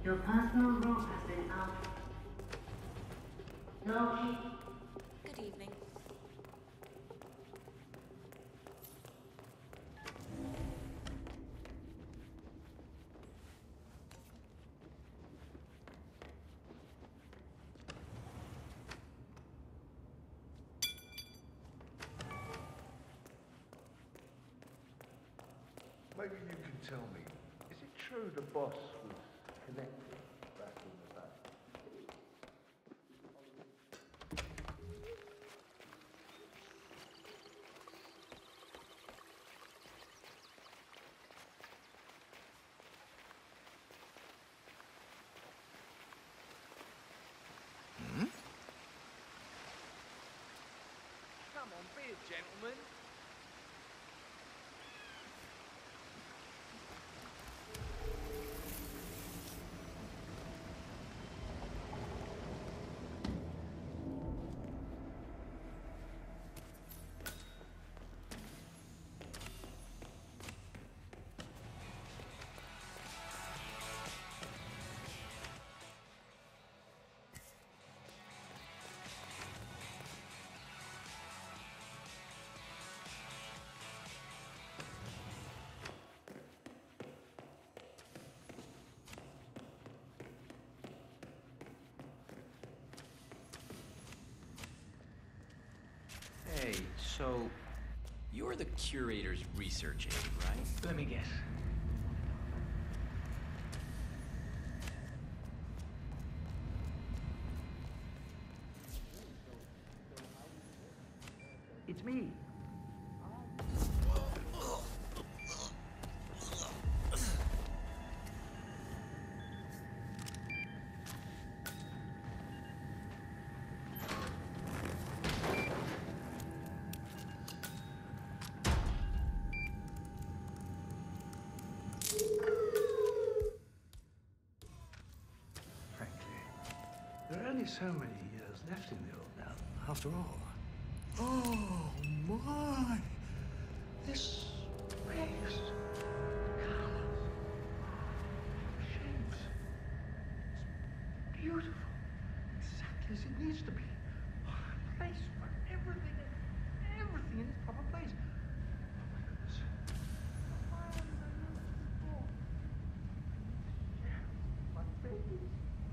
Your personal room has been out. No key. Good evening. Maybe you can tell me, is it true the boss was connected back in the day? Come on, be a gentleman. Hey, so you're the curator's research aide, right? Let me guess. It's me. Frankly, there are only so many years left in the old man, after all. Oh my! This place, colors, shapes, it's beautiful, exactly as it needs to be. A place for everything in its proper place. Oh my goodness. Why haven't I known this before? Yeah, my babies.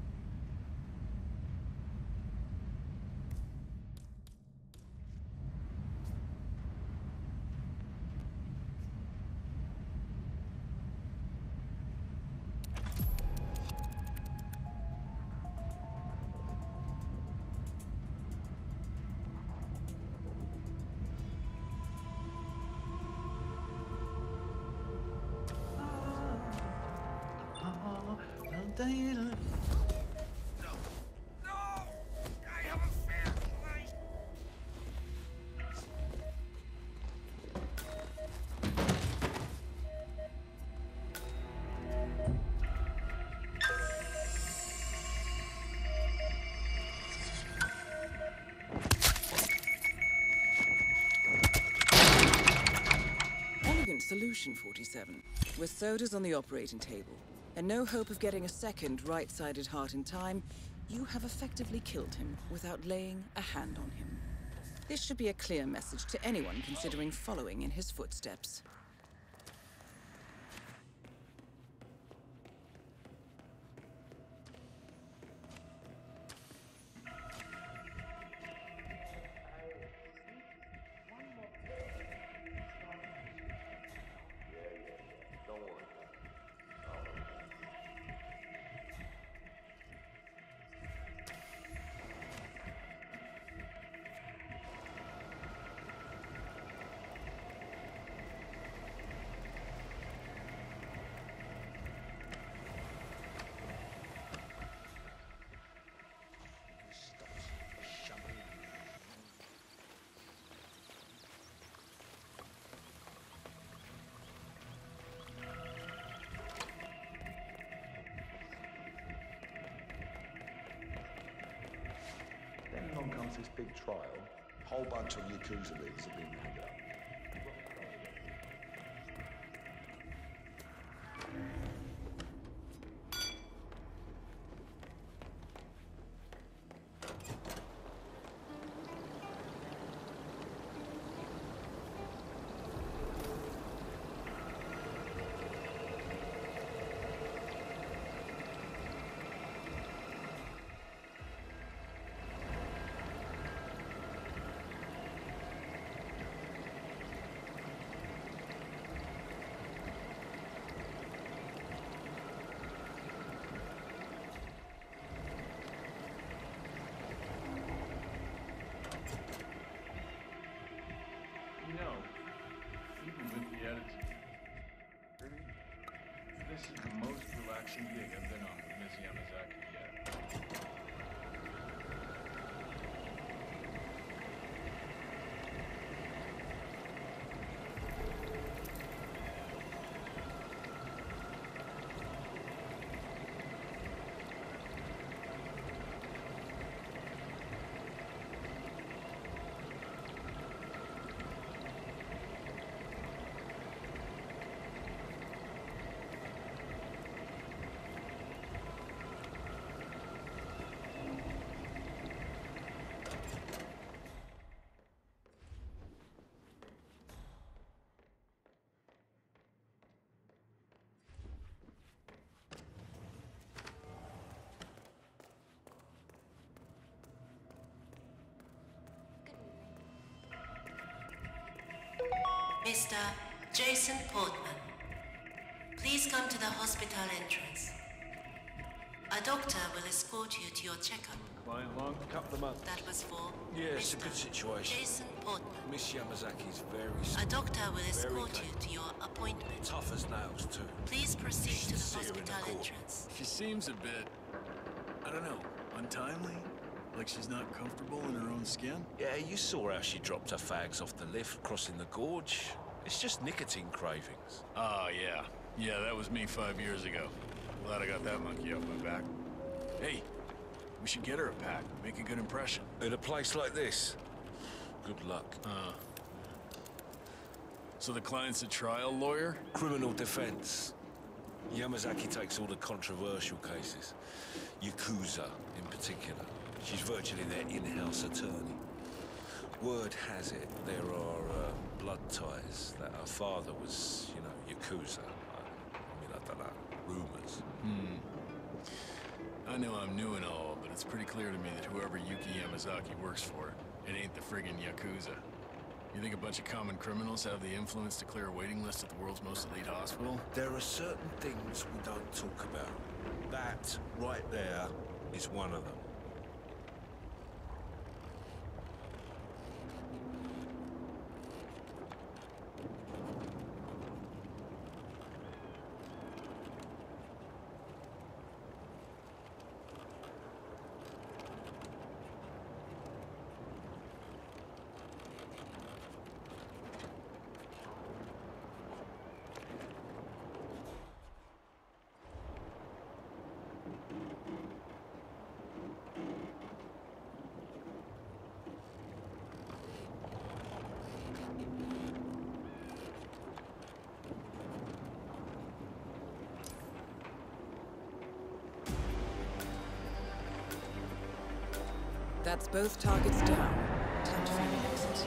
Elegant solution, 47. With sodas on the operating table, and no hope of getting a second right-sided heart in time, you have effectively killed him without laying a hand on him. This should be a clear message to anyone considering following in his footsteps. Don't worry. Then along comes this big trial. Whole bunch of Yakuza leaders have been hanged up. relaxing gig I've been on with Miss Yamazaki yet. Mr. Jason Portman, please come to the hospital entrance. A doctor will escort you to your checkup. Client long, a couple of months. That was for Yeah, it's a Mr. good situation. Jason Portman. Miss Yamazaki's very A sweet. doctor will escort you capable. to your appointment. Tough as nails, too. Please proceed to the See her in the hospital court. entrance. She seems a bit, I don't know, untimely? Like she's not comfortable in her own skin? Yeah, you saw how she dropped her fags off the lift crossing the gorge. It's just nicotine cravings. Oh, yeah. Yeah, that was me 5 years ago. Glad I got that monkey off my back. Hey, we should get her a pack. Make a good impression. In a place like this, good luck. So the client's a trial lawyer? Criminal defense. Yamazaki takes all the controversial cases. Yakuza, in particular. She's virtually their in-house attorney. Word has it there are blood ties, that her father was, you know, Yakuza. I don't know. Rumors. I know I'm new and all, but it's pretty clear to me that whoever Yuki Yamazaki works for, it ain't the friggin' Yakuza. You think a bunch of common criminals have the influence to clear a waiting list at the world's most elite hospital? There are certain things we don't talk about. That, right there, is one of them. That's both targets down. Time to find an exit.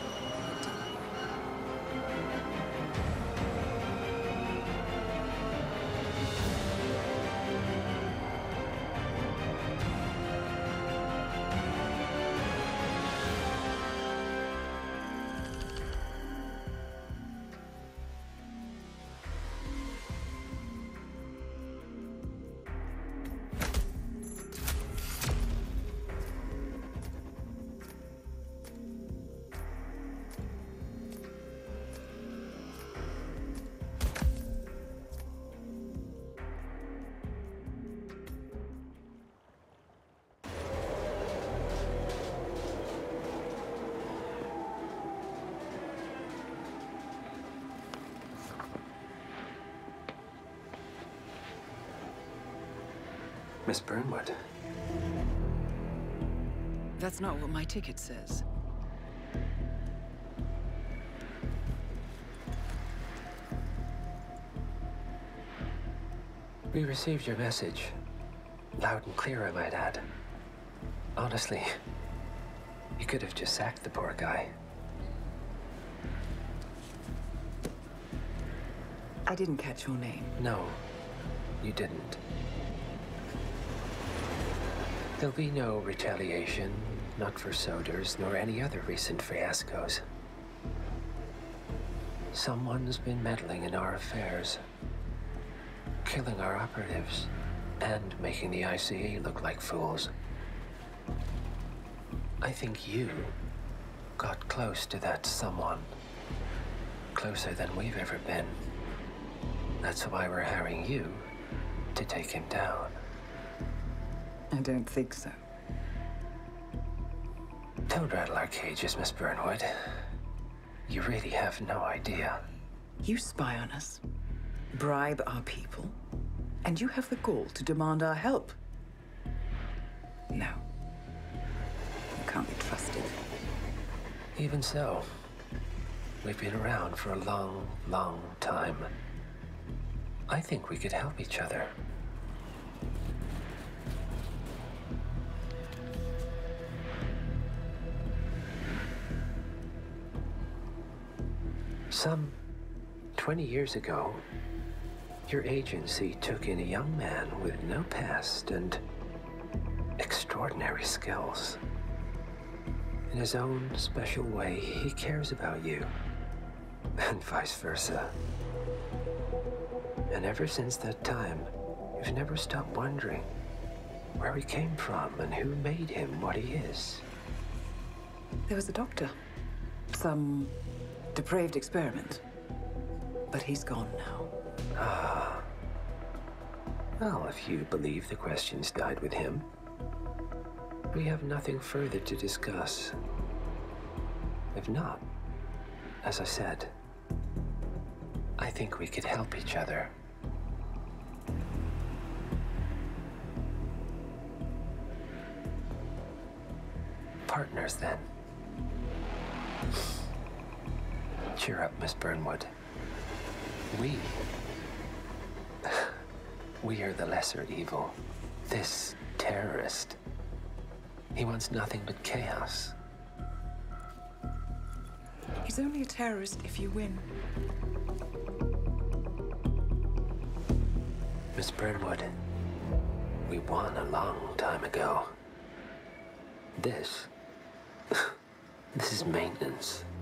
Miss Burnwood. That's not what my ticket says. We received your message. Loud and clear, I might add. Honestly, you could have just sacked the poor guy. I didn't catch your name. No, you didn't. There'll be no retaliation, not for Soders, nor any other recent fiascos. Someone's been meddling in our affairs, killing our operatives, and making the ICE look like fools. I think you got close to that someone. Closer than we've ever been. That's why we're hiring you to take him down. I don't think so. Don't rattle our cages, Miss Burnwood. You really have no idea. You spy on us, bribe our people, and you have the gall to demand our help. No. You can't be trusted. Even so, we've been around for a long, long time. I think we could help each other. Some 20 years ago, your agency took in a young man with no past and extraordinary skills. In his own special way, he cares about you, and vice versa. And ever since that time, you've never stopped wondering where he came from and who made him what he is. There was a doctor. Some depraved experiment. But he's gone now. Ah. Well, if you believe the questions died with him, we have nothing further to discuss. If not, as I said, I think we could help each other. Partners, then. Cheer up, Miss Burnwood. We are the lesser evil. This terrorist, he wants nothing but chaos. He's only a terrorist if you win. Miss Burnwood, we won a long time ago. This is maintenance.